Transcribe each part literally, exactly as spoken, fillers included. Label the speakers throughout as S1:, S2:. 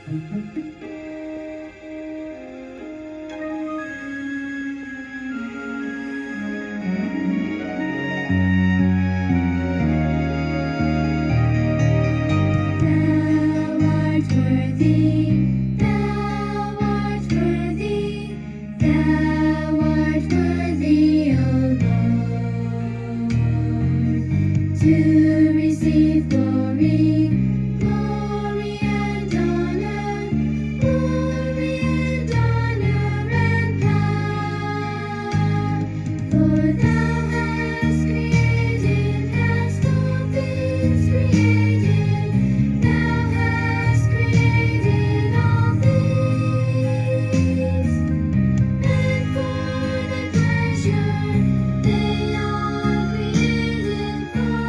S1: To receive glory, glory and honor, glory and honor and power. For thou hast created, hast all things created, thou hast created all things, and for thy pleasure they are created. For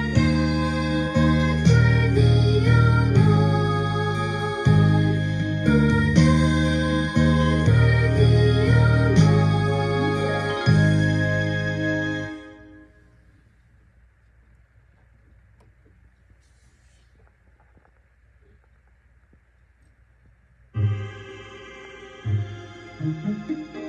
S1: Thank you.